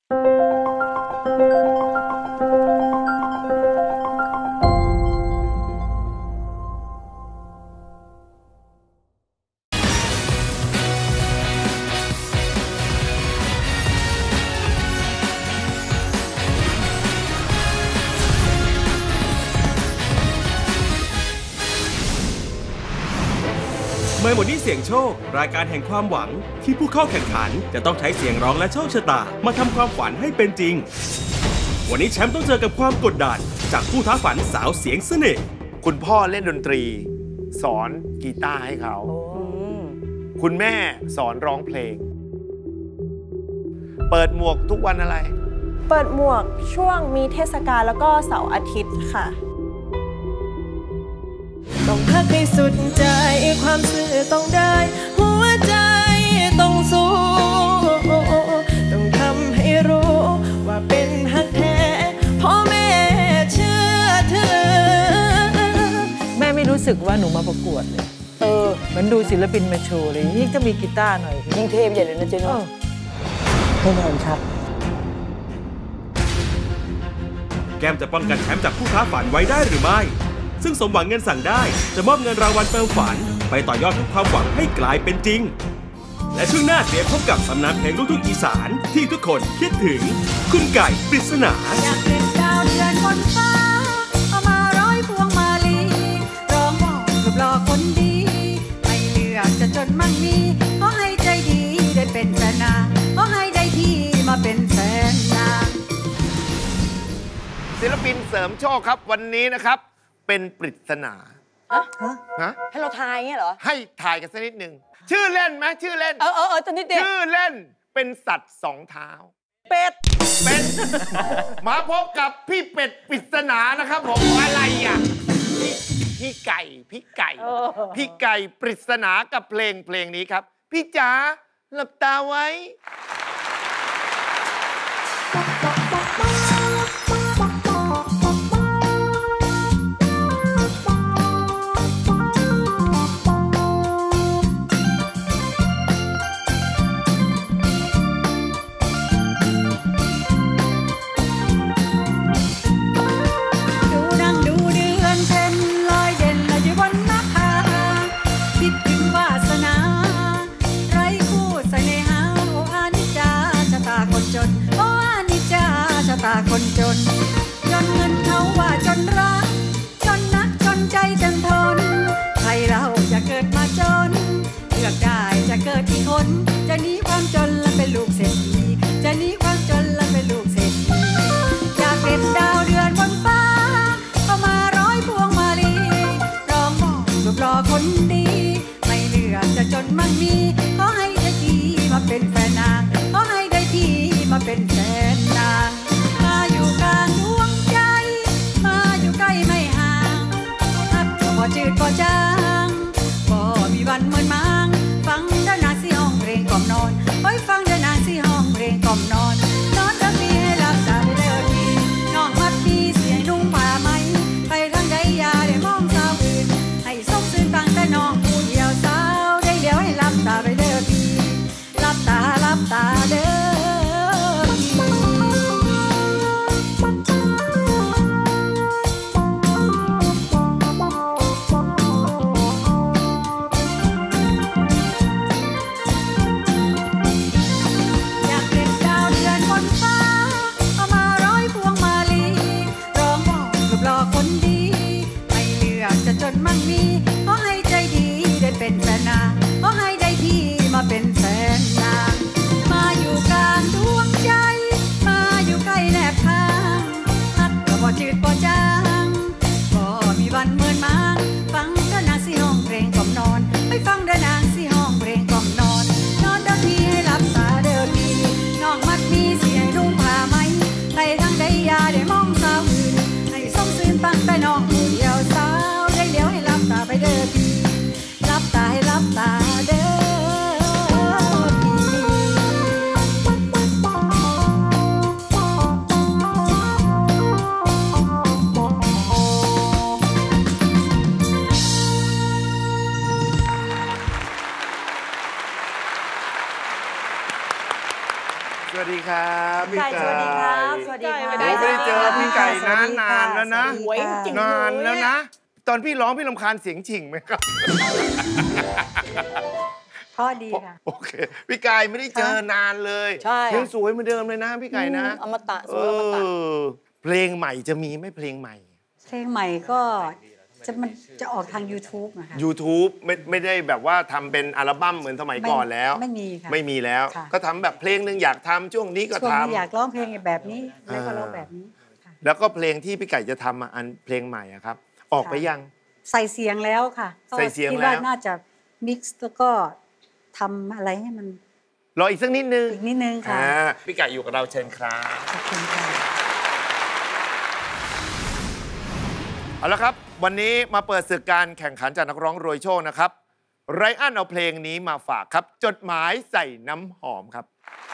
ไม่หมดนี่เสี่ยงโชครายการแห่งความหวังที่ผู้เข้าแข่งขันจะต้องใช้เสียงร้องและโชคชะตามาทำความฝันให้เป็นจริงวันนี้แชมป์ต้องเจอกับความกดดันจากผู้ท้าฝันสาวเสียงเสน่ห์คุณพ่อเล่นดนตรีสอนกีตาร์ให้เขาคุณแม่สอนร้องเพลงเปิดหมวกทุกวันอะไรเปิดหมวกช่วงมีเทศกาลแล้วก็เสาร์อาทิตย์ค่ะต้องพักให้สุดใจความซื่อต้องได้หัวใจต้องสู้ต้องทำให้รู้ว่าเป็นฮักแท้พ่อแม่เชื่อเธอแม่ไม่รู้สึกว่าหนูมาประกวดเลยเหมือนดูศิลปินมาโชว์เลยยิ่งจะมีกีตาร์หน่อยยิ่งเทพใหญ่เลยนะเจ๊น้องแน่นอนครับแก้มจะป้องกันแชมป์จากผู้ท้าฝันไว้ได้หรือไม่ซึ่งสมหวังเงินสั่งได้จะมอบเงินรางวัลเติมฝันไปต่อยอดของความหวังให้กลายเป็นจริงและช่วงหน้าเตรียมพบกับตำนานเพลงลูกทุ่งอีสานที่ทุกคนคิดถึงคุณไก่ปริศนาอยากเป็นดาวเดือนบนฟ้าเอามาร้อยพวงมาลีร้องบอกรูปหล่อคนดีไม่เลือกจะจนมั่งมีขอให้ใจดีได้เป็นแฟนนางขอให้ได้ที่มาเป็นแฟนนางศิลปินเสริมโชคครับวันนี้นะครับเป็นปริศนาให้เราทายเงี้ยเหรอให้ทายกันสักนิดหนึ่งชื่อเล่นไหมชื่อเล่นตัวนิดเดียวชื่อเล่นเป็นสัตว์สองเท้าเป็ดมาพบกับพี่เป็ดปริศนานะครับผมอะไรอ่ะพี่ไก่พี่ไก่ปริศนากับเพลงนี้ครับพี่จ๋าหลับตาไว้คนจนเงินเขาว่าจนรักจนนักจนใจจนทนใครเราจะเกิดมาจนเลือกได้จะเกิดที่คนจะหนีความจนและเป็นลูกเศรษฐีจะหนีความจนและเป็นลูกเศรษฐีอยากเป็นดาวเดือนบนฟ้าเข้ามาร้อยพวงมาลีร้องบอกรูปหล่อคนดีไม่เลือกจะจนมั่งมีขอให้ได้ที่มาเป็นแฟนนางขอให้ได้ที่มาเป็นแฟนนางอยู่กลางดวงใจมาอยู่ใกล้ไม่ห่างฮักบ่จืดบ่จางบ่มีวันเหมือนมางฟังเด้อนางสิห้องเพลงกล่อมนอนโอ้ยฟังเด้อนางสิห้องเพลงกล่อมนอนนอนเด้อพี่ให้หลับตาไปเด้อพี่น้องมัดมีเสียนุ่งผ้าไหมไปทางใดอย่าได้มองสาวอื่นให้สมซื่นฟังแต่น้องผู้เดียวสาวได้เดียวให้หลับตาไปเด้อพี่พี่ไก่สวัสดีครับสวัสดีครับโอ้ไม่ได้เจอพี่ไก่นานแล้วนะสวยจริงๆนานแล้วเยนะ ตอนพี่ร้องพี่รำคาญเสียงฉิ่งไหมครับเพราะดีค่ะโอเค พี่ไก่ไม่ได้เจอนานเลยใช่ยังสวยเหมือนเดิมเลยนะพี่ไก่นะอมตะสวยอมตะเพลงใหม่จะมีไหมเพลงใหม่เพลงใหม่ก็มันจะออกทาง YouTube นะคะ YouTube ไม่ได้แบบว่าทำเป็นอัลบั้มเหมือนสมัยก่อนแล้วไม่มีค่ะไม่มีแล้วค่ะก็ทำแบบเพลงหนึงอยากทำช่วงนี้ก็ช่วงทนี้อยากร้องเพลงแบบนี้ แล้วก็ร้องแบบนี้ค่ะำแล้วก็เพลงที่พี่ไก่จะทำอันเพลงใหม่อะครับ ออกไปยังใส่เสียงแล้วค่ะใส่เสียงคิดแล้วว่าน่าจะมิกซ์แล้วก็ทำอะไรให้มันรออีกสักนิดนึงอีกนิดนึงค่ะพี่ไก่อยู่กับเราเชิญครับขอบคุณค่ะเอาละครับ วันนี้มาเปิดศึกการแข่งขันจากนักร้องรวยโชคนะครับไรอันเอาเพลงนี้มาฝากครับ จดหมายใส่น้ำหอมครับ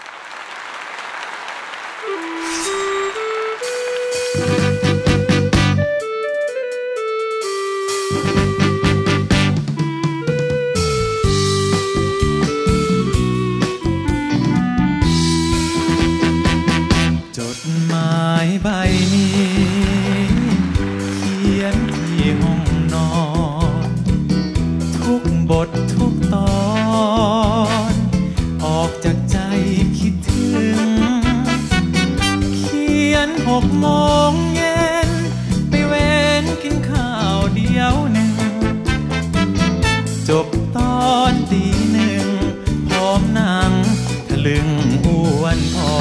จดหมายใบนี้ เขียนที่ห้องนอน ทุกบททุกตอน ออกจากใจคิดถึง เขียน6 โมงเย็น ไปเว้นกินข้าวเดียวหนึ่ง จบตอนตี1 พร้อมหนังทะลึงอ้วนพอ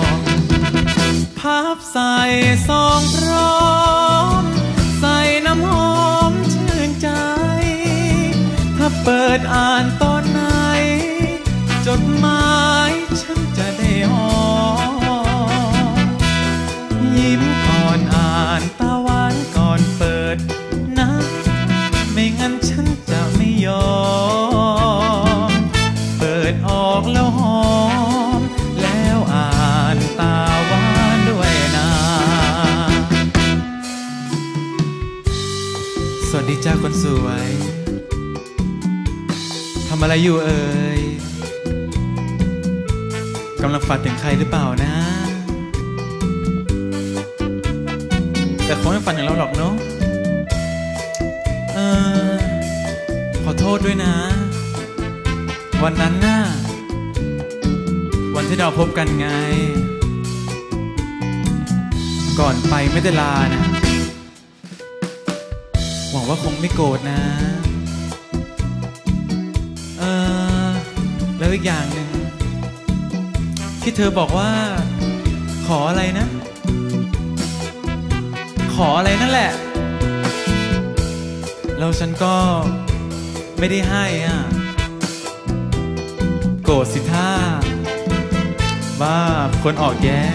พับใส่ซองพร้อม ใส่น้ำหอมชื่นใจ ถ้าเปิดอ่านตอนไหน จดหมายฉันจะได้หอม ยิ้มก่อนอ่านตาหวานก่อนเปิดนะ ไม่งั้นฉันจะไม่ยอม เปิดออกแล้วหอม แล้วอ่านตาหวานด้วยนะ สวัสดีจ้าคนสวย ทำอะไรอยู่เอ่ย กำลังฝันถึงใครหรือเปล่านะ แต่คงไม่ฝันถึงเราหรอกเนาะ ขอโทษด้วยนะ วันนั้นน่ะ วันที่เราพบกันไง ก่อนไปไม่ได้ลานะ หวังว่าคงไม่โกรธนะ แล้วอีกอย่างหนึ่งที่เธอบอกว่า ขออะไรนะ ขออะไรนั่นแหละ แล้วฉันก็ไม่ได้ให้อ่ะ โกรธสิท่าว่าคนออกแย้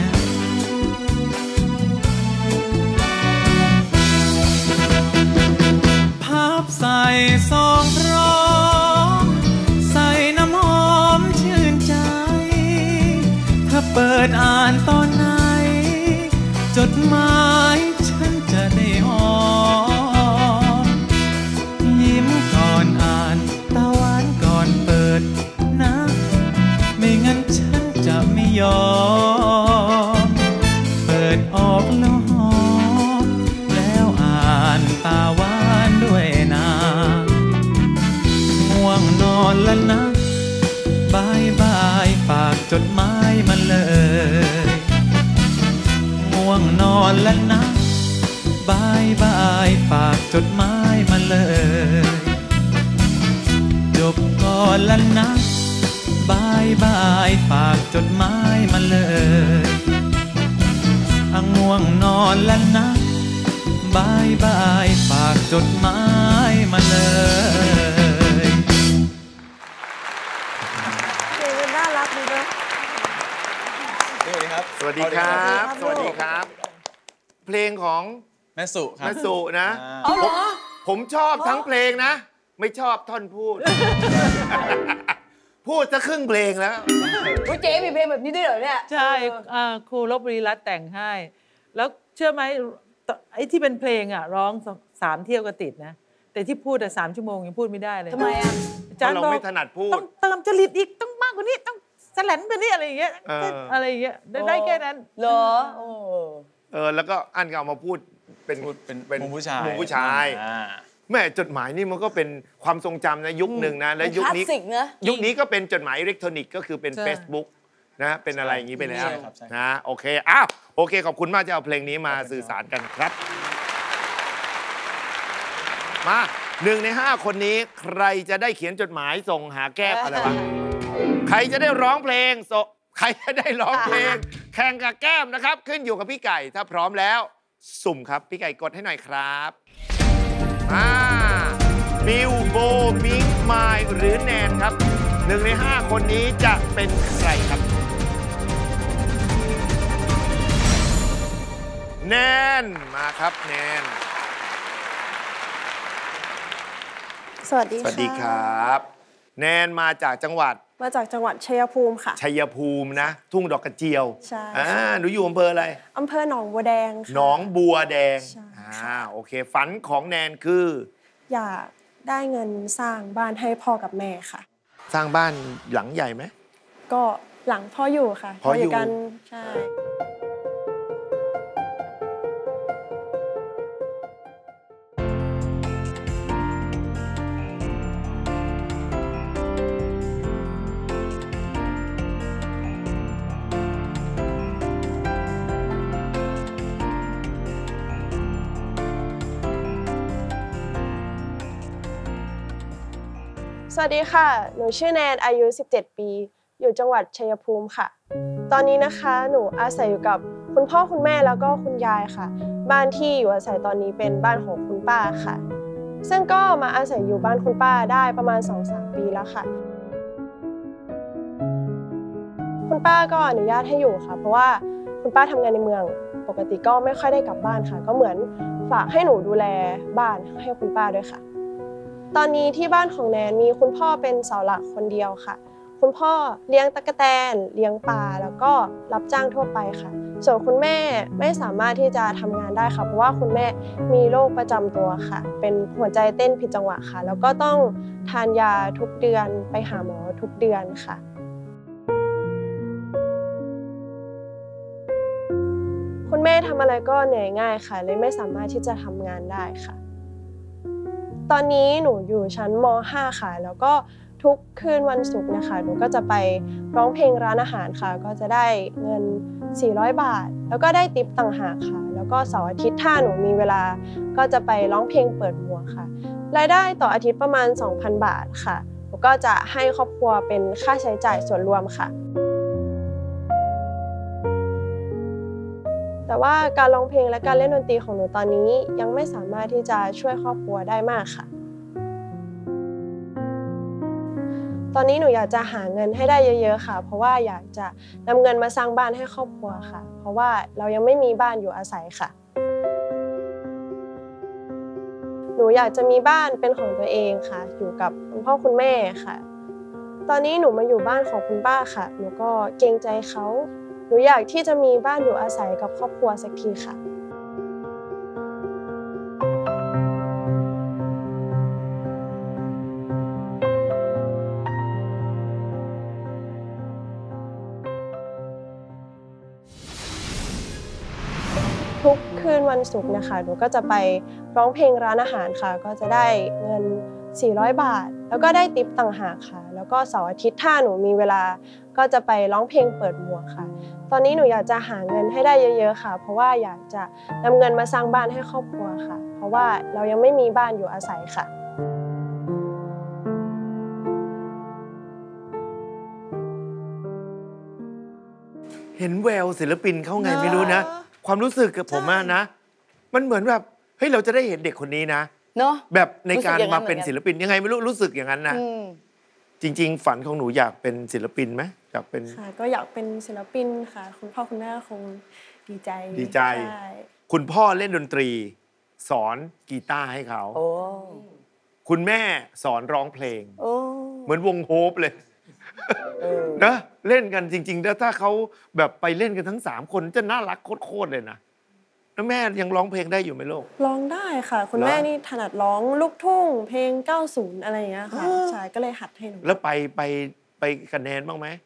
พับใส่ซองพร้อม ใส่น้ำหอมชื่นใจ ถ้าเปิดอ่านตอนไหน จดหมายฉันจะได้หอม ยิ้มก่อนอ่านตาหวานก่อนเปิดนะ ไม่งั้นฉันจะไม่ยอม เปิดออกแล้วหอม แล้วอ่านตาหวานด้วยนะง่วงนอนแล้วนะบายบายฝากจดหมายมาเลยง่วงนอนแล้วนะบายบายฝากจดหมายมาเลยจบก่อนแล้วนะบายบายฝากจดหมายมาเลยง่วงนอนแล้วนะบายบายฝากจดหมายมาเลยเพลงมันน่ารักดีเนอะสวัสดีครับสวัสดีครับ สวัสดีครับ เพลงของแม่สุครับแม่สุนะเอาเหรอผมชอบทั้งเพลงนะ ไม่ชอบท่อนพูด พูดจะครึ่งเพลงแล้วเฮ้ยเจ๊มีเพลงแบบนี้ด้วยเหรอเนี่ยใช่ครูลบบุรีรัตน์แต่งให้ แล้วเชื่อไหมไอ้ที่เป็นเพลงอ่ะร้อง3 เที่ยวก็ติดนะ แต่ที่พูด3 ชั่วโมงยังพูดไม่ได้เลยทำไมอ่ะอาจารย์เพบราะอกเราไม่ถนัดพูดต้องเติมจริตอีกต้องมากกว่านี้ต้องสแลนไปนี่อะไรอย่างเงี้ย อะไรอย่างเงี้ยได้แค่นั้นเหรอแล้วก็อันก็เอามาพูดเป็นมุมผู้ชายแม่จดหมายนี่มันก็เป็นความทรงจำนะยุคหนึ่งนะและยุคนี้ยุคนี้ก็เป็นจดหมายอิเล็กทรอนิกส์ก็คือเป็น Facebook นะเป็นอะไรอย่างนี้ไปแล้วนะโอเคโอเคขอบคุณมากที่เอาเพลงนี้มาสื่อสารกันครับมา1 ใน 5คนนี้ใครจะได้เขียนจดหมายส่งหาแก้มอะไรวะใครจะได้ร้องเพลงใครจะได้ร้องเพลงแข่งกับแก้มนะครับขึ้นอยู่กับพี่ไก่ถ้าพร้อมแล้วสุ่มครับพี่ไก่กดให้หน่อยครับบิวโบมิงมายหรือแนนครับ1 ใน 5คนนี้จะเป็นใครครับแนนมาครับแนนสวัสดีครับแนนมาจากจังหวัดชัยภูมิค่ะชัยภูมินะทุ่งดอกกระเจียวใช่หนูอยู่อำเภออะไรอำเภอหนองบัวแดงหนองบัวแดงโอเคฝันของแนนคืออยากได้เงินสร้างบ้านให้พ่อกับแม่ค่ะสร้างบ้านหลังใหญ่ไหมก็หลังพ่ออยู่ค่ะพ่ออยู่กันใช่สวัสดีค่ะหนูชื่อแนนอายุ17 ปีอยู่จังหวัดชัยภูมิค่ะตอนนี้นะคะหนูอาศัยอยู่กับคุณพ่อคุณแม่แล้วก็คุณยายค่ะบ้านที่อยู่อาศัยตอนนี้เป็นบ้านของคุณป้าค่ะซึ่งก็มาอาศัยอยู่บ้านคุณป้าได้ประมาณ 2-3 ปีแล้วค่ะคุณป้าก็อนุญาตให้อยู่ค่ะเพราะว่าคุณป้าทำงานในเมืองปกติก็ไม่ค่อยได้กลับบ้านค่ะก็เหมือนฝากให้หนูดูแลบ้านให้คุณป้าด้วยค่ะตอนนี้ที่บ้านของแนนมีคุณพ่อเป็นเสาหลักคนเดียวค่ะคุณพ่อเลี้ยงตั๊กแตนเลี้ยงปลาแล้วก็รับจ้างทั่วไปค่ะส่วนคุณแม่ไม่สามารถที่จะทำงานได้ค่ะเพราะว่าคุณแม่มีโรคประจำตัวค่ะเป็นหัวใจเต้นผิดจังหวะค่ะแล้วก็ต้องทานยาทุกเดือนไปหาหมอทุกเดือนค่ะคุณแม่ทำอะไรก็เหนื่อยง่ายค่ะเลยไม่สามารถที่จะทำงานได้ค่ะตอนนี้หนูอยู่ชั้นม.5 ค่ะแล้วก็ทุกคืนวันศุกร์นะคะหนูก็จะไปร้องเพลงร้านอาหารค่ะก็จะได้เงิน400 บาทแล้วก็ได้ทิปต่างหากค่ะแล้วก็เสาร์อาทิตย์ถ้าหนูมีเวลาก็จะไปร้องเพลงเปิดหมวกค่ะรายได้ต่ออาทิตย์ประมาณ 2,000 บาทค่ะหนูก็จะให้ครอบครัวเป็นค่าใช้จ่ายส่วนรวมค่ะแต่ว่าการร้องเพลงและการเล่นดนตรีของหนูตอนนี้ยังไม่สามารถที่จะช่วยครอบครัวได้มากค่ะตอนนี้หนูอยากจะหาเงินให้ได้เยอะๆค่ะเพราะว่าอยากจะนำเงินมาสร้างบ้านให้ครอบครัวค่ะเพราะว่าเรายังไม่มีบ้านอยู่อาศัยค่ะหนูอยากจะมีบ้านเป็นของตัวเองค่ะอยู่กับคุณพ่อคุณแม่ค่ะตอนนี้หนูมาอยู่บ้านของคุณป้าค่ะหนูก็เกรงใจเขาหนูอยากที่จะมีบ้านอยู่อาศัยกับครอบครัวสักทีค่ะทุกคืนวันศุกร์นะคะหนูก็จะไปร้องเพลงร้านอาหารค่ะก็จะได้เงิน400 บาทแล้วก็ได้ทิปต่างหากค่ะแล้วก็เสาร์อาทิตย์ถ้าหนูมีเวลาก็จะไปร้องเพลงเปิดหมวกค่ะตอนนี้หนูอยากจะหาเงินให้ได้เยอะๆค่ะเพราะว่าอยากจะนำเงินมาสร้างบ้านให้ครอบครัวค่ะเพราะว่าเรายังไม่มีบ้านอยู่อาศัยค่ะเห็นแววศิลปินเขาไงไม่รู้นะความรู้สึกกับผมนะมันเหมือนแบบเฮ้ยเราจะได้เห็นเด็กคนนี้นะเนาะแบบในการมาเป็นศิลปินยังไงไม่รู้สึกอย่างนั้นนะจริงๆฝันของหนูอยากเป็นศิลปินไหมอยากเป็นค่ะก็อยากเป็นศิลปินค่ะคุณพ่อคุณแม่คงดีใจคุณพ่อเล่นดนตรีสอนกีตาร์ให้เขาคุณแม่สอนร้องเพลงเหมือนวงโฮปเลยนะเล่นกันจริงๆแล้วถ้าเขาแบบไปเล่นกันทั้ง3คนจะน่ารักโคตรเลยนะแล้วแม่ยังร้องเพลงได้อยู่ไหมลูกร้องได้ค่ะคุณแม่นี่ถนัดร้องลูกทุ่งเพลง90อะไรอย่างเงี้ยค่ะใช่ก็เลยหัดให้หนูแล้วไปคะแนนบ้างไหม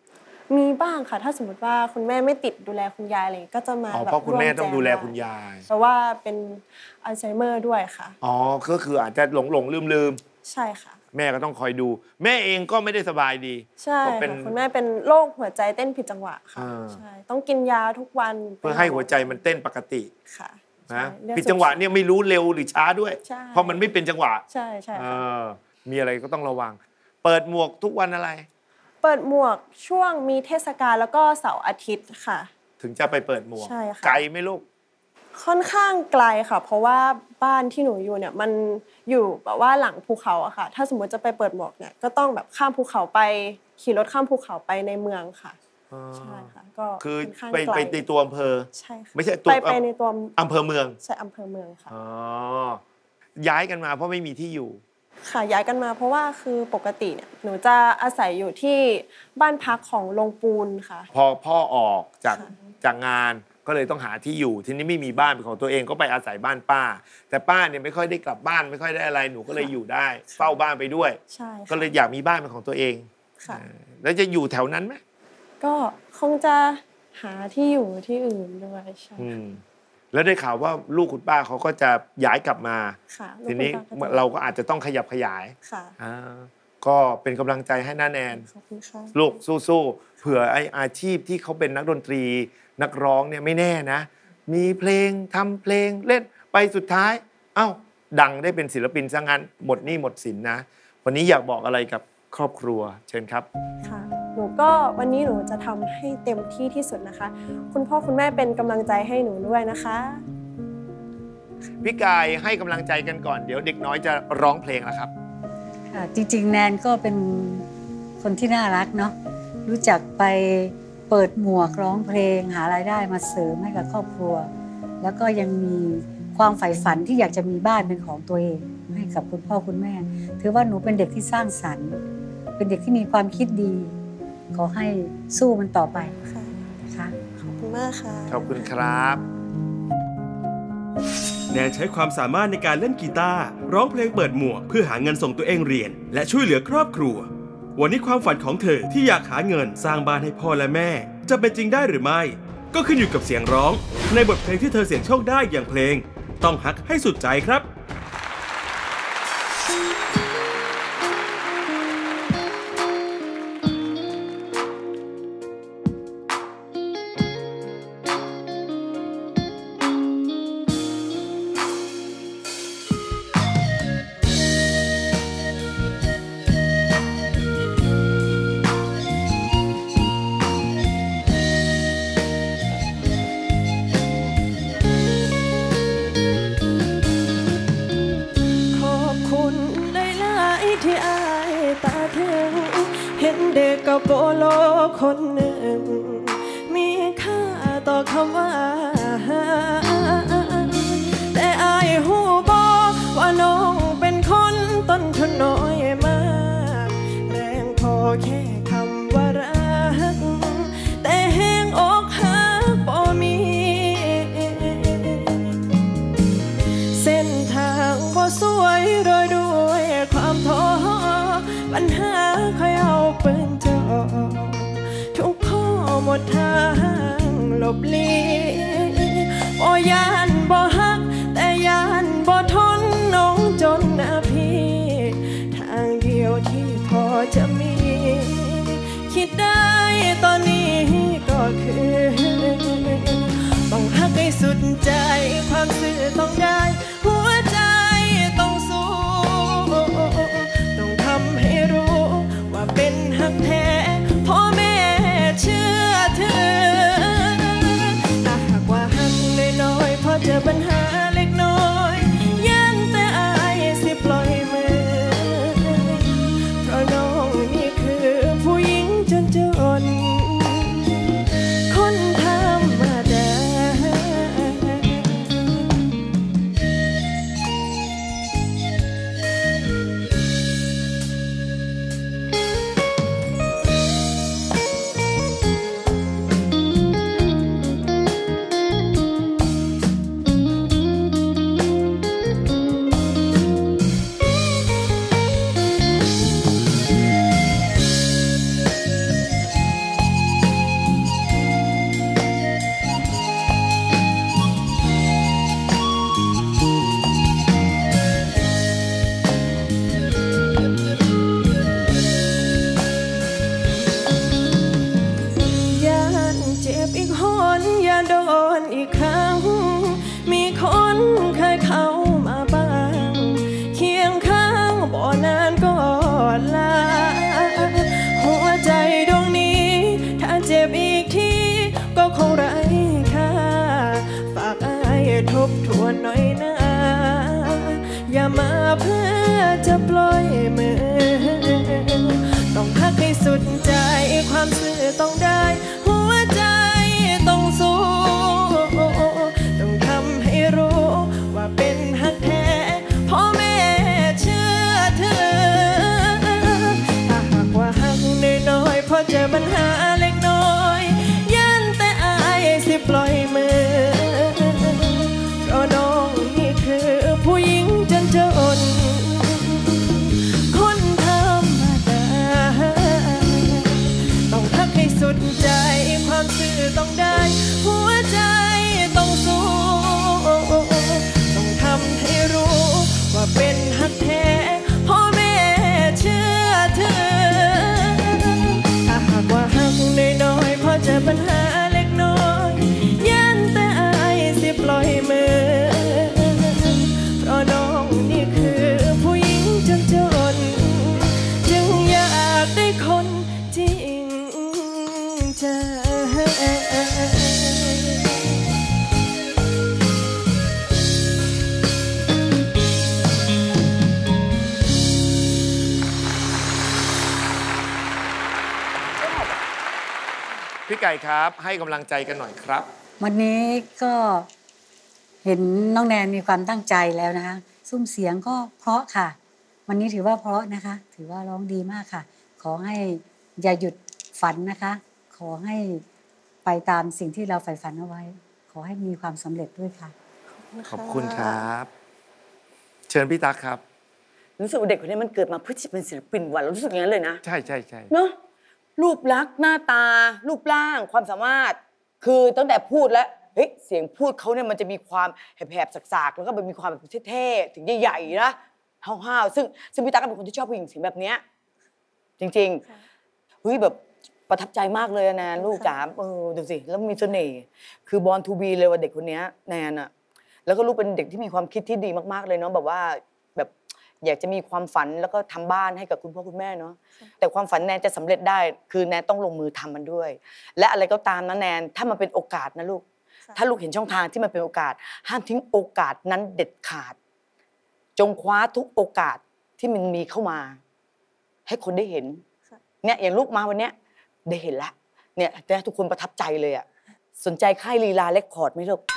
มีบ้างค่ะถ้าสมมติว่าคุณแม่ไม่ติดดูแลคุณยายอะไรก็จะมาแบบเพราะคุณแม่ต้องดูแลคุณยายเพราะว่าเป็นอัลไซเมอร์ด้วยค่ะอ๋อก็คืออาจจะหลงลืมใช่ค่ะแม่ก็ต้องคอยดูแม่เองก็ไม่ได้สบายดีใช่ค่ะคุณแม่เป็นโรคหัวใจเต้นผิดจังหวะค่ะใช่ต้องกินยาทุกวันเพื่อให้หัวใจมันเต้นปกติค่ะนะผิดจังหวะเนี่ยไม่รู้เร็วหรือช้าด้วยเพราะมันไม่เป็นจังหวะใช่ใช่มีอะไรก็ต้องระวังเปิดหมวกทุกวันอะไรเปิดหมวกช่วงมีเทศกาลแล้วก็เสาร์อาทิตย์ค่ะถึงจะไปเปิดหมวกใช่ค่ะไกลไหมลูกค่อนข้างไกลค่ะเพราะว่าบ้านที่หนูอยู่เนี่ยมันอยู่แบบว่าหลังภูเขาอะค่ะถ้าสมมติจะไปเปิดหมวกเนี่ยก็ต้องแบบข้ามภูเขาไปขี่รถข้ามภูเขาไปในเมืองค่ะใช่ค่ะก็คือไปในตัวอำเภอใช่ค่ะไม่ใช่ตัวไปในตัวอำเภอเมืองใช่อำเภอเมืองค่ะย้ายกันมาเพราะไม่มีที่อยู่ค่ะย้ายกันมาเพราะว่าคือปกติเนี่ยหนูจะอาศัยอยู่ที่บ้านพักของโรงปูนค่ะพอพ่อออกจากงานก็เลยต้องหาที่อยู่ทีนี้ไม่มีบ้านเป็นของตัวเองก็ไปอาศัยบ้านป้าแต่ป้าเนี่ยไม่ค่อยได้กลับบ้านไม่ค่อยได้อะไรหนูก็เลยอยู่ได้เฝ้าบ้านไปด้วยก็เลยอยากมีบ้านเป็นของตัวเองค่ะแล้วจะอยู่แถวนั้นไหมก็คงจะหาที่อยู่ที่อื่นด้วยใช่แล้วได้ข่าวว่าลูกคุณป้าเขาก็จะย้ายกลับมาทีนี้เราก็อาจจะต้องขยับขยายก็เป็นกำลังใจให้น้าแนนลูกสู้ๆเผื่อไออาชีพที่เขาเป็นนักดนตรีนักร้องเนี่ยไม่แน่นะมีเพลงทำเพลงเล่นไปสุดท้ายดังได้เป็นศิลปินซะงั้นหมดหนี้หมดสินนะวันนี้อยากบอกอะไรกับครอบครัวเชิญครับค่ะหนูก็วันนี้หนูจะทำให้เต็มที่ที่สุดนะคะคุณพ่อคุณแม่เป็นกำลังใจให้หนูด้วยนะคะพี่กายให้กำลังใจกันก่อนเดี๋ยวเด็กน้อยจะร้องเพลงแล้วครับค่ะจริงๆแนนก็เป็นคนที่น่ารักเนาะรู้จักไปเปิดหมวกร้องเพลงหารายได้มาเสริมให้กับครอบครัวแล้วก็ยังมีความใฝ่ฝันที่อยากจะมีบ้านเป็นของตัวเองให้กับคุณพ่อคุณแม่ถือว่าหนูเป็นเด็กที่สร้างสรรค์เป็นเด็กที่มีความคิดดีขอให้สู้มันต่อไปค่ะขอบคุณมากค่ะขอบคุณครับแนนใช้ความสามารถในการเล่นกีตาร์ร้องเพลงเปิดหมวกเพื่อหาเงินส่งตัวเองเรียนและช่วยเหลือครอบครัววันนี้ความฝันของเธอที่อยากหาเงินสร้างบ้านให้พ่อและแม่จะเป็นจริงได้หรือไม่ก็ขึ้นอยู่กับเสียงร้องในบทเพลงที่เธอเสี่ยงโชคได้อย่างเพลงต้องฮักให้สุดใจครับกับโบโลคนหนึ่งมีค่าต่อคำว่าแต่อายหูบอกว่าน้องเป็นคนต้นทุนน้อยมากแรงพอแค่คำว่ารักแต่แห้งอกหักบ่มีเส้นทางบ่สวยโรยด้วยความท้อปัญหาคอยเอาปืนทุกข้อหมดทางหลบลีบ่ยานบ่ฮักแต่ยานบ่ทนน้องจนนะพี่ทางเดียวที่พอจะมีคิดได้ตอนนี้ก็คือต้องฮักให้สุดใจความซื่อต้องได้หัวใจต้องสู้ต้องทำให้รู้ว่าเป็นฮักแท้พ่อแม่เชื่อถือถ้าหากว่าหักน้อยๆพอเจอปัญหาเล็กน้อยยันแต่อายสิปล่อยมือเพราะน้องนี่คือผู้หญิงจนคนธรรมดาอีกครั้งมีคนเคยเข้ามาบ้างเคียงข้างบ่นานก็ลาหัวใจดวงนี้ถ้าเจ็บอีกทีก็คงไร้ค่าฝากอ้ายทบทวนหน่อยนะอย่ามาเพื่อจะปล่อยมือต้องพักให้สุดใจความซื่อต้องได้หัวใจต้องสู้ต้องทำให้รู้ว่าเป็นฮักแท้พ่อแม่เชื่อเธอถ้าหากว่าฮักน้อยๆพอเจอปัญหาเล็กน้อยยันแต่อายสิปล่อยมือเพราะน้องนี่คือผู้หญิงจนคนธรรมดาต้องพักให้สุดใจความซื่อต้องได้หัวใจต้องสู้ต้องทำให้รู้ว่าเป็นฮักแท้พ่อแม่เชื่อเธอถ้าหากว่าฮักน้อยๆพอเจอปัญหาเล็กน้อยยันแต่อายสิปล่อยมือเพราะน้องนี่คือผู้หญิงจนจึงอยากได้คนจริงใจพี่ไก่ครับให้กำลังใจกันหน่อยครับวันนี้ก็เห็นน้องแนนมีความตั้งใจแล้วนะคะซุ้มเสียงก็เพราะค่ะวันนี้ถือว่าเพราะนะคะถือว่าร้องดีมากค่ะขอให้อย่าหยุดฝันนะคะขอให้ไปตามสิ่งที่เราใฝ่ฝันเอาไว้ขอให้มีความสำเร็จด้วยค่ะขอบคุณครับ เชิญพี่ตั๊กครับรู้สึกว่าเด็กคนนี้มันเกิดมาเพื่อที่จะเป็นศิลปินวันเรารู้สึกอย่างนั้นเลยนะใช่ใช่ใช่เนาะรูปลักษณ์หน้าตา รูปร่างความสามารถ คือตั้งแต่พูดแล้วเฮ้ยเสียงพูดเขาเนี่ยมันจะมีความแหบๆสากๆแล้วก็มันมีความแบบเท่ๆถึงใหญ่ๆนะห้าวๆซึ่งพี่ตั๊กก็เป็นคนที่ชอบผู้หญิงเสียงแบบเนี้ยจริงๆเฮ้ยแบบประทับใจมากเลยนะลูกจ๋าดูสิแล้วมีเสน่ห์คือบอลทูบีเลยว่าเด็กคนนี้แนนอะแล้วก็ลูกเป็นเด็กที่มีความคิดที่ดีมากๆเลยเนาะแบบว่าแบบอยากจะมีความฝันแล้วก็ทำบ้านให้กับคุณพ่อคุณแม่เนาะแต่ความฝันแนนจะสำเร็จได้คือแนนต้องลงมือทำมันด้วย และอะไรก็ตามนะแนนถ้ามันเป็นโอกาสนะลูกถ้าลูกเห็นช่องทางที่มันเป็นโอกาสห้ามทิ้งโอกาสนั้นเด็ดขาดจงคว้าทุกโอกาสที่มันมีเข้ามาให้คนได้เห็นเนี่ยอย่างลูกมาวันเนี้ยได้เห็นแล้วเนี่ยแต่ทุกคนประทับใจเลยอ่ะสนใจค่ายลีลาเรคคอร์ดไหมลูก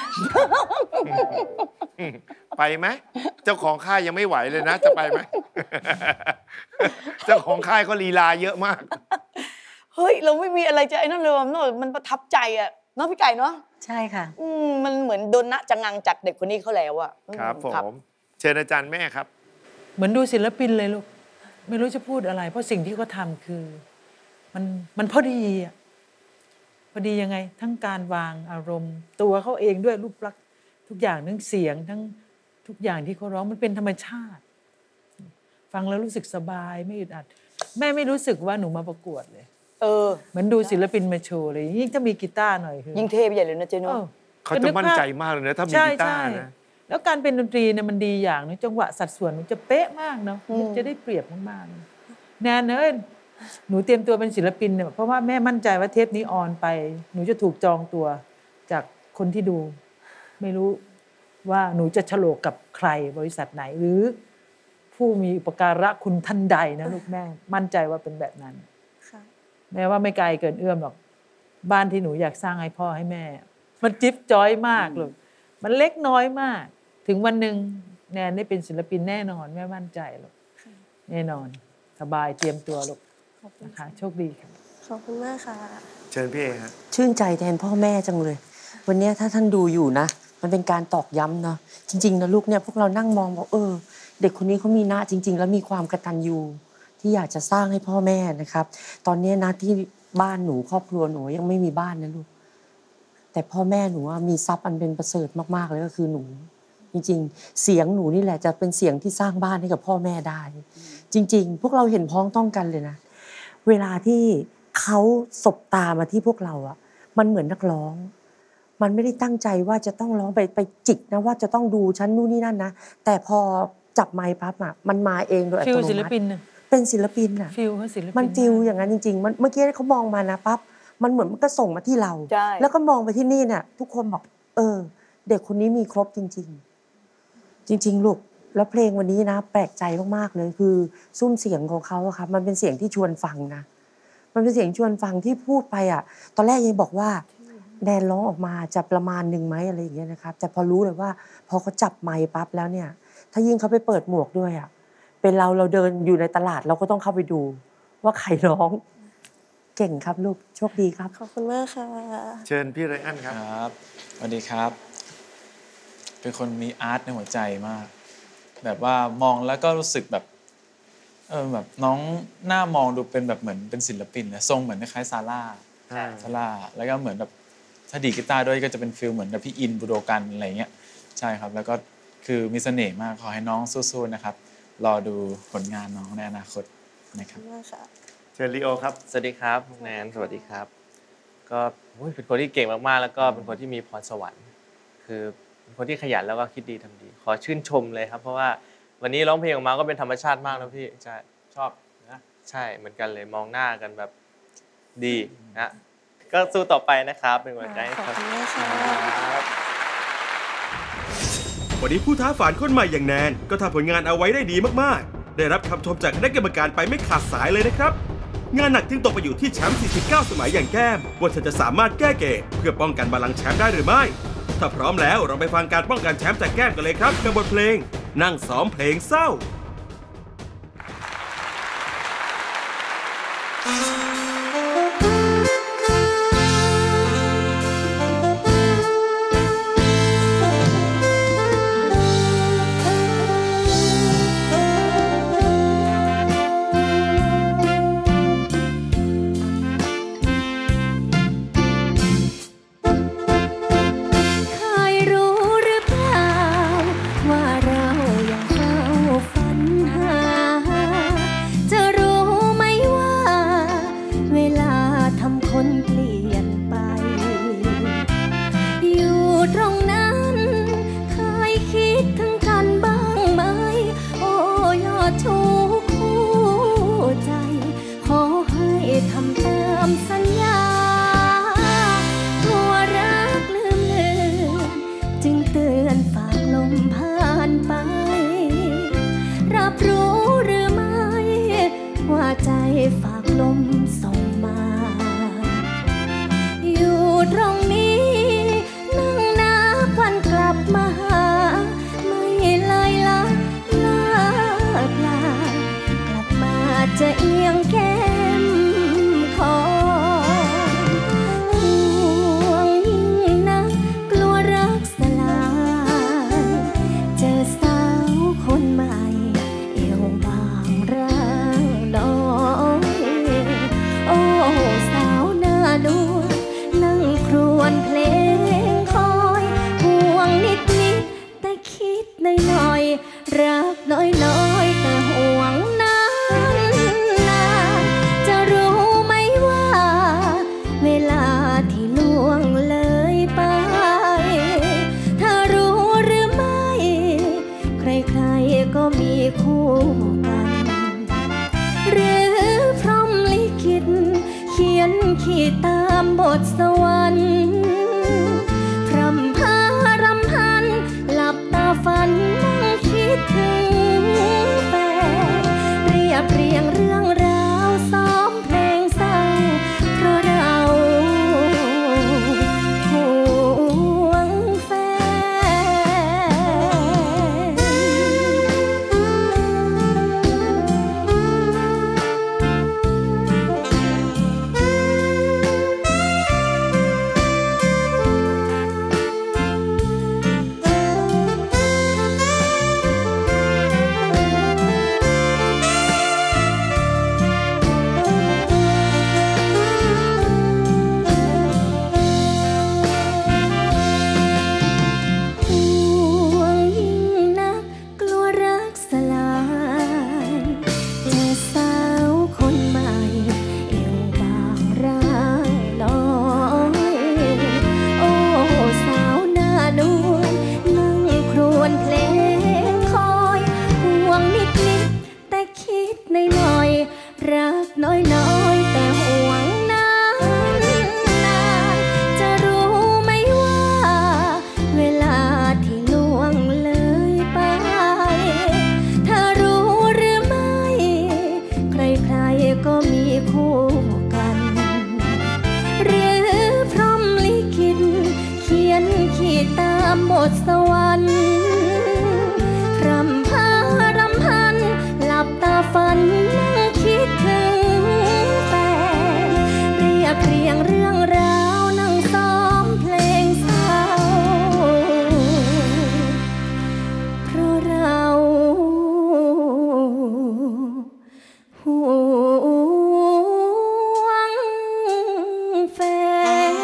ไปไหมเจ้าของค่ายยังไม่ไหวเลยนะจะไปไหม เจ้าของค่ายก็ลีลาเยอะมากเฮ้ยเราไม่มีอะไรจะไอ้นั่นเลยมันประทับใจอ่ะเนาะพี่ไก่เนาะใช่ค่ะมันเหมือนโดนณจังงังจากเด็กคนนี้เขาแล้วอ่ะครับผมเชิญอาจารย์แม่ครับเหมือนดูศิลปินเลยลูกไม่รู้จะพูดอะไร เพราะสิ่งที่เขาทำคือมันพอดีอ่ะพอดียังไงทั้งการวางอารมณ์ตัวเขาเองด้วยรูปลักษณ์ทุกอย่างทั้งเสียงทั้งทุกอย่างที่เขาร้องมันเป็นธรรมชาติ ฟังแล้วรู้สึกสบายไม่อึดอัดแม่ไม่รู้สึกว่าหนูมาประกวดเลยเหมือนดูศิลปินมาโชว์เลยยิ่งถ้ามีกีตาร์หน่อยคือยิ่งเท่ไปใหญ่เลยนะเจโน่เขาจะมั่นใจมากเลยนะถ้ามีกีตาร์นะแล้วการเป็นดนตรีเนี่ยมันดีอย่างนึงจังหวะสัดส่วนมันจะเป๊ะมากเนาะจะได้เปรียบมากๆแนนเอ้ยหนูเตรียมตัวเป็นศิลปินเนี่ยเพราะว่าแม่มั่นใจว่าเทปนี้ออนไปหนูจะถูกจองตัวจากคนที่ดูไม่รู้ว่าหนูจะฉลกกับใครบริษัทไหนหรือผู้มีอุปการะคุณท่านใดนะลูกแม่มั่นใจว่าเป็นแบบนั้นแม้ว่าไม่ไกลเกินเอื้อมหรอกบ้านที่หนูอยากสร้างให้พ่อให้แม่มันจิ๊บจ้อยมากลูกมันเล็กน้อยมากถึงวันหนึ่งแนนได้เป็นศิลปินแน่นอนแม่มั่นใจลูกแน่นอนสบายเตรียมตัวลูกนะคะโชคดีค่ะขอบคุณมากค่ะเชิญพี่เอฮะชื่นใจแทนพ่อแม่จังเลยวันนี้ถ้าท่านดูอยู่นะมันเป็นการตอกย้ำนะจริงๆนะลูกเนี่ยพวกเรานั่งมองบอกเด็กคนนี้เขามีนะจริงๆแล้วมีความกตัญญูที่อยากจะสร้างให้พ่อแม่นะครับตอนนี้นะที่บ้านหนูครอบครัวหนูยังไม่มีบ้านนะลูกแต่พ่อแม่หนูมีทรัพย์อันเป็นประเสริฐมากๆเลยก็คือหนูจริงๆเสียงหนูนี่แหละจะเป็นเสียงที่สร้างบ้านให้กับพ่อแม่ได้จริงๆพวกเราเห็นพ้องต้องกันเลยนะเวลาที่เขาสบตามาที่พวกเรามันเหมือนนักร้องมันไม่ได้ตั้งใจว่าจะต้องร้องไปจิกนะว่าจะต้องดูฉันนู่นนี่นั่นนะแต่พอจับไมค์ปั๊บอ่ะมันมาเองโดยอัตฟิลโนมัติศิลปินน่ะเป็นศิลปินอ่ะฟิลเขาศิลปินมันฟิลอย่างนั้นจริงๆมันเมื่อกี้เขามองมานะปั๊บมันเหมือนมันก็ส่งมาที่เราใช่แล้วก็มองไปที่นี่เนี่ยทุกคนบอกเด็กคนนี้มีครบจริง ๆ จริง ๆ ลูกแล้วเพลงวันนี้นะแปลกใจมากๆเลยคือซุ้มเสียงของเขาอะครับมันเป็นเสียงที่ชวนฟังนะมันเป็นเสียงชวนฟังที่พูดไปอะตอนแรกยังบอกว่าแนนร้องออกมาจะประมาณหนึ่งไหมอะไรอย่างเงี้ยนะครับแต่พอรู้เลยว่าพอเขาจับไมค์ปั๊บแล้วเนี่ยถ้ายิ่งเขาไปเปิดหมวกด้วยอะเป็นเราเดินอยู่ในตลาดเราก็ต้องเข้าไปดูว่าใครร้องเก่งครับลูกโชคดีครับขอบคุณมากค่ะเชิญพี่ไรอันครับครับสวัสดีครับ เป็นคนมีอาร์ตในหัวใจมาก แบบว่ามองแล้วก็รู้สึกแบบแบบน้องหน้ามองดูเป็นแบบเหมือนเป็นศิลปินนะทรงเหมือนคล้ายๆซาร่าแล้วก็เหมือนแบบถ้าดีดกีตาร์ด้วยก็จะเป็นฟิลเหมือนแบบพี่อินบุโดกันอะไรเงี้ยใช่ครับแล้วก็คือมีเสน่ห์มากขอให้น้องสู้ๆนะครับรอดูผลงานน้องในอนาคตนะครับเชิญลีโอครับสวัสดีครับแนนสวัสดีครับก็เป็นคนที่เก่งมากๆแล้วก็เป็นคนที่มีพรสวรรค์คือเป็นคนที่ขยันแล้วก็คิดดีทำดีขอชื่นชมเลยครับเพราะว่าวันนี้ร้องเพลงออกมาก็เป็นธรรมชาติมากนะพี่ใช่ชอบนะใช่เหมือนกันเลยมองหน้ากันแบบดีนะก็สู้ต่อไปนะครับเป็นกำลังใจให้ครับวันนี้ผู้ท้าฝันคนใหม่อย่างแนนก็ทำผลงานเอาไว้ได้ดีมากๆได้รับคำชมจากคณะกรรมการไปไม่ขาดสายเลยนะครับงานหนักจึงตกไปอยู่ที่แชมป์49 สมัยอย่างแก้มว่าเธอจะสามารถแก้เกมเพื่อป้องกันบัลลังก์แชมป์ได้หรือไม่ถ้าพร้อมแล้วเราไปฟังการป้องกันแชมป์จากแก้มกันเลยครับกับบทเพลงนั่งซ้อมเพลงเศร้าเคยรู้หรือเปล่าว่าเรายังเฝ้าฝันตามบทสวรรค์รำพารำพันหลับตาฝันนั่งคิดถึงแฟนเรียบเรียงเรื่องราวนั่งซ้อมเพลงเศร้าเพราะเราห่วงแฟน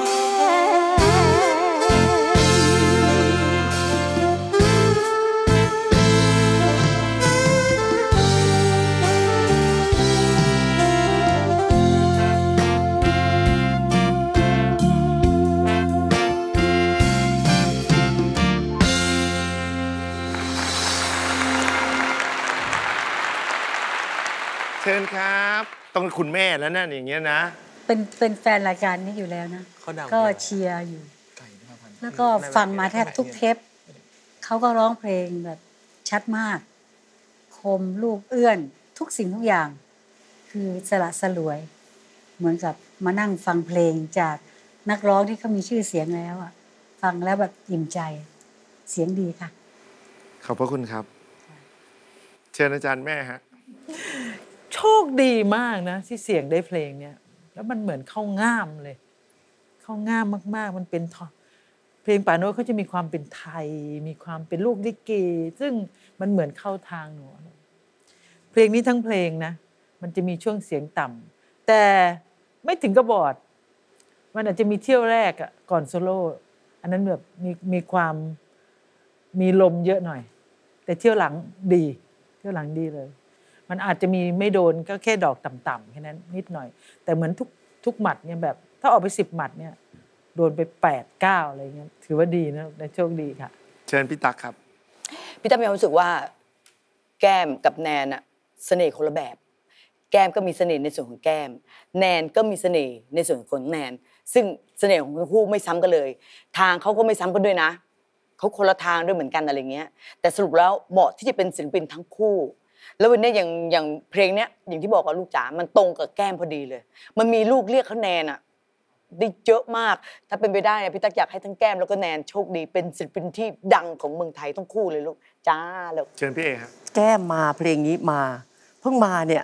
เชิญครับต้องเป็นคุณแม่แล้วนั่นอย่างเงี้ยนะเป็นแฟนรายการนี้อยู่แล้วนะก็เชียร์อยู่ แล้วก็ฟังมาแทบทุกเทปเขาก็ร้องเพลงแบบชัดมาก คมลูกเอื้อนทุกสิ่งทุกอย่าง คือสละสลวย เหมือนกับมานั่งฟังเพลงจากนักร้องที่เขามีชื่อเสียงแล้วอ่ะฟังแล้วแบบอิ่มใจเสียงดีค่ะขอบพระคุณครับ เชิญอาจารย์แม่ฮะโชคดีมากนะที่เสียงได้เพลงเนี่ยแล้วมันเหมือนเข้าง่ามเลย เข้าง่ามมากๆมันเป็นเพลงป่าโน้ตเขาจะมีความเป็นไทยมีความเป็นลูกลิเกซึ่งมันเหมือนเข้าทางหนูเพลงนี้ทั้งเพลงนะมันจะมีช่วงเสียงต่ำแต่ไม่ถึงกับบอดมันอาจจะมีเที่ยวแรกอะก่อนโซโล่อันนั้นแบบมีความมีลมเยอะหน่อยแต่เที่ยวหลังดีเที่ยวหลังดีเลยมันอาจจะมีไม่โดนก็แค่ดอกต่ำๆแค่นั้นนิดหน่อยแต่เหมือนทุกหมัดเนี่ยแบบถ้าออกไป10หมัดเนี่ยโดนไป8-9อะไรเงี้ยถือว่าดีนะได้โชคดีค่ะเชิญพี่ตั๊กครับพี่ตั๊กมีความรู้สึกว่าแก้มกับแนนอะเสน่ห์คนละแบบแก้มก็มีเสน่ห์ในส่วนของแก้มแนนก็มีเสน่ห์ในส่วนของแนนซึ่งเสน่ห์ของทั้งคู่ไม่ซ้ำกันเลยทางเขาก็ไม่ซ้ำกันด้วยนะเขาคนละทางด้วยเหมือนกันอะไรเงี้ยแต่สรุปแล้วเหมาะที่จะเป็นศิลปินทั้งคู่แล้ววันนี้อย่างเพลงเนี้ยอย่างที่บอกกับลูกจ๋ามันตรงกับแก้มพอดีเลยมันมีลูกเรียกเขาแนนอะได้เยอะมากถ้าเป็นไปได้เนี่ยพี่ตั๊กอยากให้ทั้งแก้มแล้วก็แนนโชคดีเป็นศิลปินที่ดังของเมืองไทยทั้งคู่เลยลูกจ้าแล้วเชิญพี่เอครับแก้มมาเพลงนี้มาเพิ่งมาเนี่ย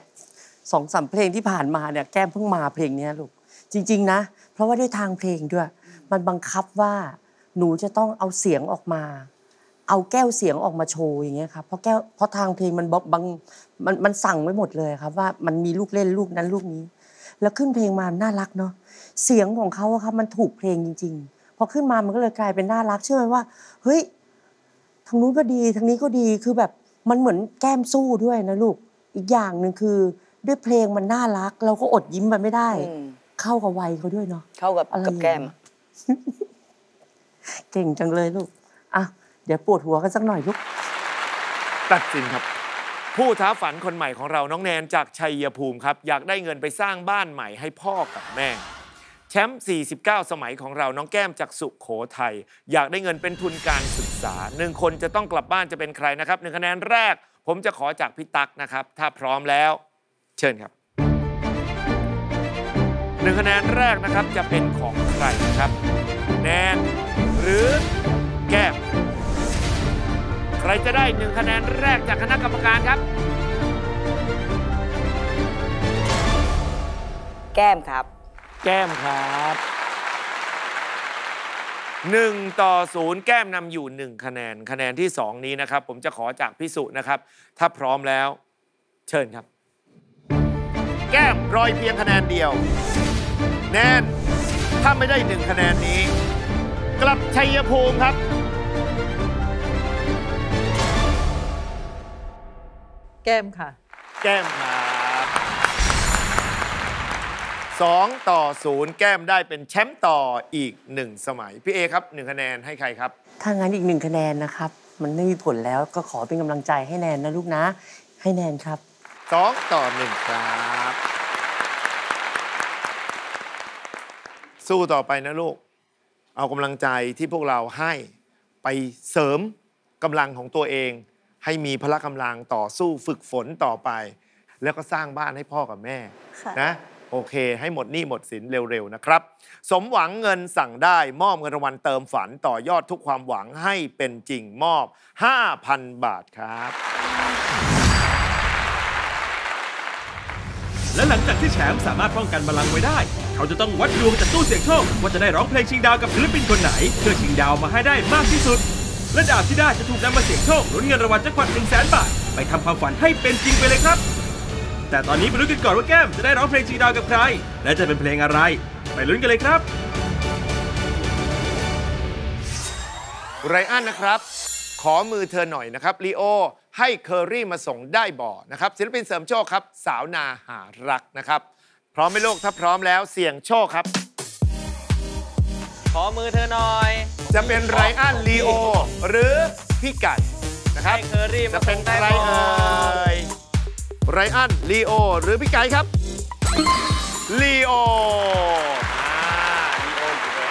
2-3เพลงที่ผ่านมาเนี่ยแก้มเพิ่งมาเพลงนี้ลูกจริงๆนะเพราะว่าด้วยทางเพลงด้วยมันบังคับว่าหนูจะต้องเอาเสียงออกมาเอาแก้วเสียงออกมาโชว์อย่างเงี้ยครับเพราะทางเพลงมันสั่งไว้หมดเลยครับว่ามันมีลูกเล่นลูกนั้นลูกนี้แล้วขึ้นเพลงมาน่ารักเนาะเสียงของเขาครับมันถูกเพลงจริงๆพอขึ้นมามันก็เลยกลายเป็นน่ารักเชื่อไหมว่าเฮ้ยทางนู้นก็ดีทางนี้ก็ดีคือแบบมันเหมือนแก้มสู้ด้วยนะลูกอีกอย่างหนึ่งคือด้วยเพลงมันน่ารักเราก็อดยิ้มมันไม่ได้เข้ากับวัยเขาด้วยเนาะเข้ากับแก้มเก่งจังเลยลูกอ่ะเดี๋ยวปวดหัวกันสักหน่อยลูกตัดสินครับผู้ท้าฝันคนใหม่ของเราน้องแนนจากชัยภูมิครับอยากได้เงินไปสร้างบ้านใหม่ให้พ่อกับแม่แชมป์49สมัยของเราน้องแก้มจากสุโขทัยอยากได้เงินเป็นทุนการศึกษา1คนจะต้องกลับบ้านจะเป็นใครนะครับ1คะแนนแรกผมจะขอจากพี่ตั๊กนะครับถ้าพร้อมแล้วเชิญครับ1คะแนนแรกนะครับจะเป็นของใครนะครับแนนหรือแก้มใครจะได้1คะแนนแรกจากคณะกรรมการครับแก้มครับแก้มครับ1-0แก้มนำอยู่1คะแนนคะแนนที่2นี้นะครับผมจะขอจากพี่สุนะครับถ้าพร้อมแล้วเชิญครับแก้มรอยเพียงคะแนนเดียวแนนถ้าไม่ได้1คะแนนนี้กลับชัยภูมิครับแก้มค่ะแก้มครับ2-0แก้มได้เป็นแชมป์ต่ออีก1สมัยพี่เอครับ1คะแนนให้ใครครับถ้างั้นอีก1คะแนนนะครับมันไม่มีผลแล้วก็ขอเป็นกำลังใจให้แนนนะลูกนะให้แนนครับ 2-1ครับสู้ต่อไปนะลูกเอากำลังใจที่พวกเราให้ไปเสริมกำลังของตัวเองให้มีพละกำลังต่อสู้ฝึกฝนต่อไปแล้วก็สร้างบ้านให้พ่อกับแม่นะผโอเคให้หมดหนี้หมดสินเร็วๆนะครับสมหวังเงินสั่งได้มอบเงินรางวัลเติมฝันต่อยอดทุกความหวังให้เป็นจริงมอบ 5,000 บาทครับและหลังจากที่แชมป์สามารถป้องกันบัลลังก์ไว้ได้เขาจะต้องวัดดวงจากตู้เสี่ยงโชคว่าจะได้ร้องเพลงชิงดาวกับศิลปินคนไหนเพื่อชิงดาวมาให้ได้มากที่สุดและดาวที่ได้จะถูกนำมาเสี่ยงโชคลุ้นเงินรางวัลแจ็คพอต 100,000 บาทไปทำความฝันให้เป็นจริงไปเลยครับแต่ตอนนี้ไปลุ้นกันก่อนว่าแก้มจะได้ร้องเพลงชิงดาวกับใครและจะเป็นเพลงอะไรไปลุ้นกันเลยครับไรอันนะครับขอมือเธอหน่อยนะครับลีโอให้เคอรี่มาส่งได้บ่อนะครับศิลปินเสริมโชคครับสาวนาหารักนะครับพร้อมไหมลูกถ้าพร้อมแล้วเสี่ยงโชคครับขอมือเธอหน่อยจะเป็นไรอันลีโอหรือพี่ไก่นะครับให้เคอรี่มาจะเป็นใครเอ่ยไรอันลีโอหรือพี่ไก่ครับลีโอลีโออยู่เลย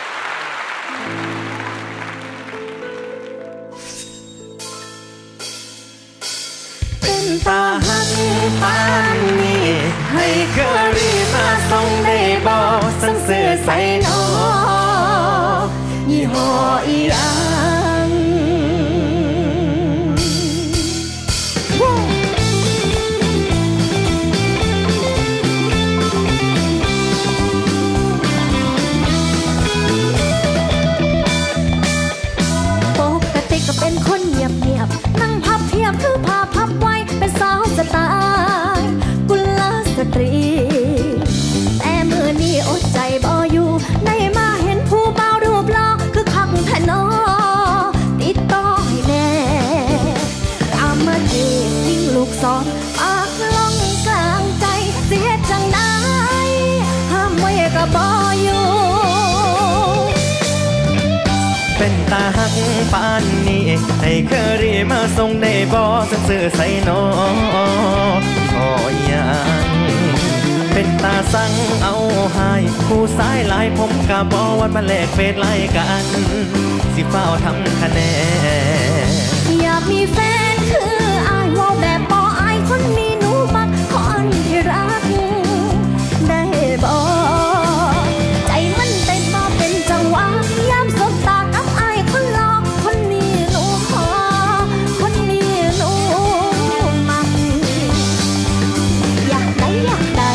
เป็นตาหักปานนี้ให้เคอรี่มาส่งได้บ่สั่งเสื้อใส่น้อยี่ห้ออีหยังปกติก็เป็นคนเงียบๆนั่งพับเพียบคือผ้าพับไว้เป็นสาวสไตล์กุลสตรีแต่มือนี้อดใจบ่อยู่ได้มาเห็นผู้เบารูปหล่อคือคักแท้นอติดต่อให้แน่รามมาจีบยิงลูกศรปากลงกลางใจเสียจังได้ห้ามไว้ก็บ่อยู่เป็นตาหักปานนี้ให้เคอรี่มาส่งได้บ่สั่งซื้อใส่น้อขออย่างเป็นตาสั่งเอาให้ผู้สายหลายผมกะบ่วันมาแลกเฟซไล่กันสิเฝ้าทำคะแนนอยากมีแฟนคืออายว่าแบบบ่อายคนมีหนูมักคนที่รักได้บ่ใจมันเต้นบ่เป็นจังหวะยามสบตากับอายคนหลอกคนนี้หนูขอคนนี้หนูมักอยากได้อยากได้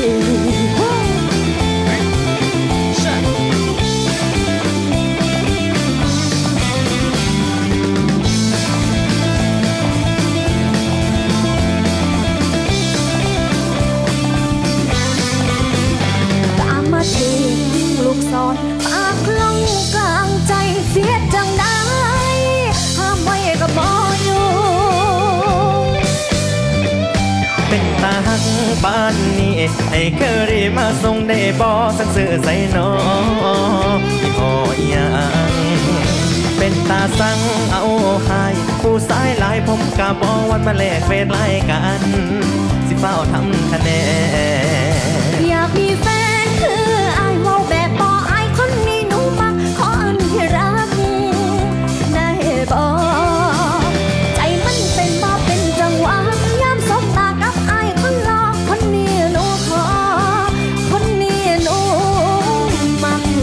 ลูกศรปากลงกลางใจเสียจังได้ห้ามไว้ก็บ่อยู่เป็นตาหักปานนี้ให้เคอรี่มาส่งได้บ่สั่งซื้อใส่น้อยี่ห้ออย่างเป็นตาสั่งเอาให้ผู้สายหลายผมกะบ่วันมาแลกเฟซไล่กันสิเฝ้าทำคะแนนอยากมีแฟนคืออายว่าแบบบ่อายคนนี้หนูมักคนที่รักได้บ่ใจมันเป็นบ่เป็นจังหวะยามสบตากับอายคนหลอกคนนี้หนูขอคนนี้หนูมัก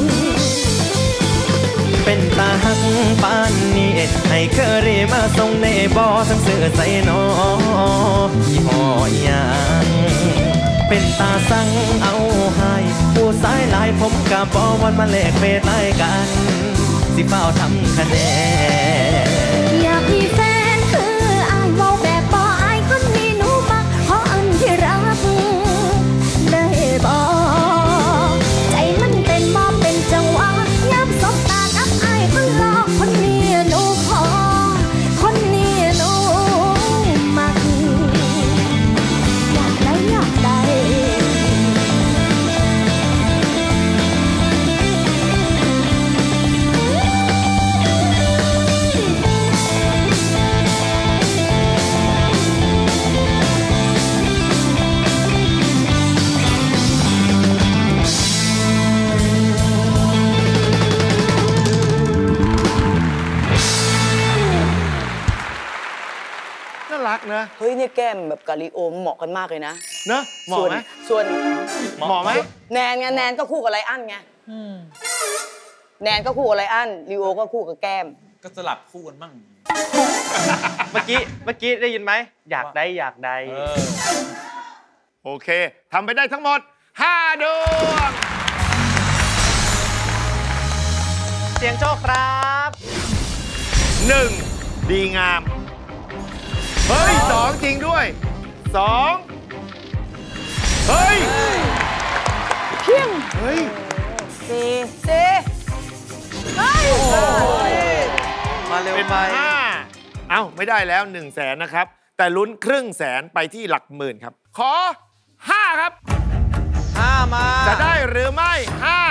เป็นตาหักปานนี้ให้เคอรี่มาส่งได้บ่สั่งซื้อใส่น้อยี่ห้ออย่างเป็นตาสั่งเอาให้ผู้สายหลายผมกะบ่วันมาแลกเฟซไล่กันสิเฝ้าทำคะแนนอยากมีแฟนคืออายว่าแบบบ่อายคนนี้หนูมักคนที่รักได้บ่ใจมันเต้นบ่เป็นจังหวะยามสบตากับอายคนหลอกคนนี้หนูขอคนนี้หนูมักอยากได้อยากได้น่ารักนะเฮ้ยเนี่ยแก้มแบบกะลิโอมเหมาะกันมากเลยนะเนอะเหมาะไหมส่วนเหมาะไหมแนนไงแนนก็คู่กับไลอ้อนไงแนนก็คู่กับไลอ้อนลีโอก็คู่กับแก้มก็สลับคู่กันมั่งเมื่อกี้ได้ยินไหมอยากได้โอเคทำไปได้ทั้งหมด5 ดวงเสียงโชคครับ 1. ดีงามเฮ้ย2จริงด้วย2เฮ้ยเพียงเฮ้ยซีมาเร็วเป็นไป 5เอ้าไม่ได้แล้ว100,000นะครับแต่ลุ้นครึ่งแสนไปที่หลักหมื่นครับขอ5ครับมาจะได้หรือไม่5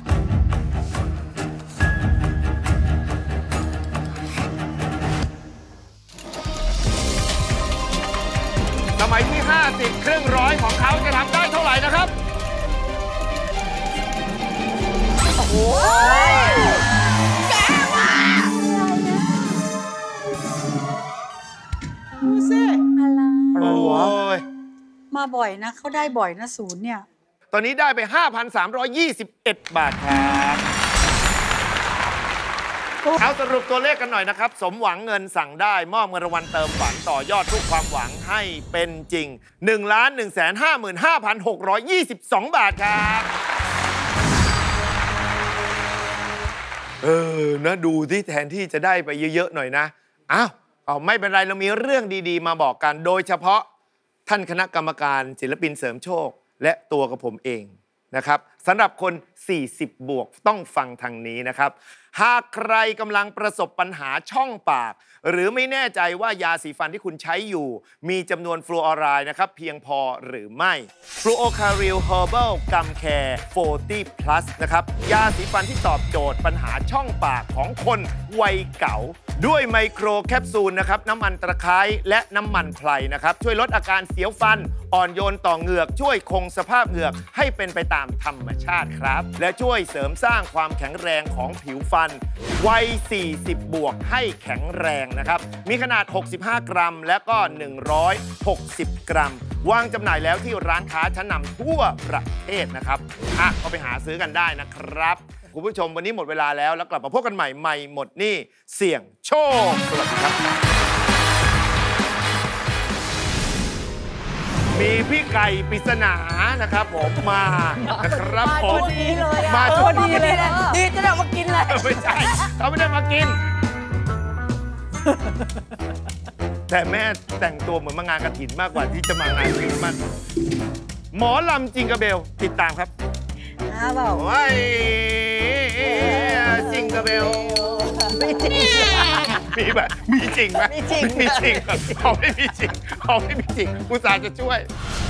สมัยที่50ครึ่งร้อยของเขาจะทำได้เท่าไหร่นะครับ โอ้โหแกว่ะดูสิโอ้ยมาบ่อยนะเขาได้บ่อยนะศูนย์เนี่ยตอนนี้ได้ไป 5,321 บาทครับเอาสรุปตัวเลขกันหน่อยนะครับ สมหวังเงินสั่งได้มอบเงินรางวัลเติมฝันต่อยอดทุกความหวังให้เป็นจริง 1,155,622 บาทครับนะดูที่แทนที่จะได้ไปเยอะๆหน่อยนะอ้าวไม่เป็นไรเรามีเรื่องดีๆมาบอกกันโดยเฉพาะท่านคณะกรรมการศิลปินเสริมโชคและตัวกับผมเองนะครับสำหรับคน40 บวกต้องฟังทางนี้นะครับหากใครกำลังประสบปัญหาช่องปากหรือไม่แน่ใจว่ายาสีฟันที่คุณใช้อยู่มีจำนวนฟลูออไรด์นะครับเพียงพอหรือไม่ฟลูโอคาริลเฮอร์เบิลกัมแคร์40 plus นะครับยาสีฟันที่ตอบโจทย์ปัญหาช่องปากของคนวัยเก่าด้วยไมโครแคปซูลนะครับน้ำมันตะไคร้และน้ำมันไพรนะครับช่วยลดอาการเสียวฟันอ่อนโยนต่อเหงือกช่วยคงสภาพเหงือกให้เป็นไปตามธรรมชาติครับและช่วยเสริมสร้างความแข็งแรงของผิวฟันวัย40 บวกให้แข็งแรงนะครับมีขนาด65 กรัมและก็160 กรัมวางจำหน่ายแล้วที่ร้านค้าชั้นนำทั่วประเทศนะครับก็ไปหาซื้อกันได้นะครับคุณผู้ชมวันนี้หมดเวลาแล้วกลับมาพบกันใหม่ไม่หมดหนี้เสี่ยงโชคสวัสดีครับมีพี่ไก่ปริศนานะครับผมมานะครับผมดีเลยมาชพอมดีเลยดีจะได้มากินเลยไม่ใช่เขาไม่ได้มากิน แต่แม่แต่งตัวเหมือนมางานกฐินมากกว่าที่จะมางานคริสต์มาสหมอลำจิงกระเบลติดตามครับโอ้ยจิงกระเบลมีแบบมีจริงไหมมีจริงเขาไม่มีจริงอุตส่าห์จะช่วย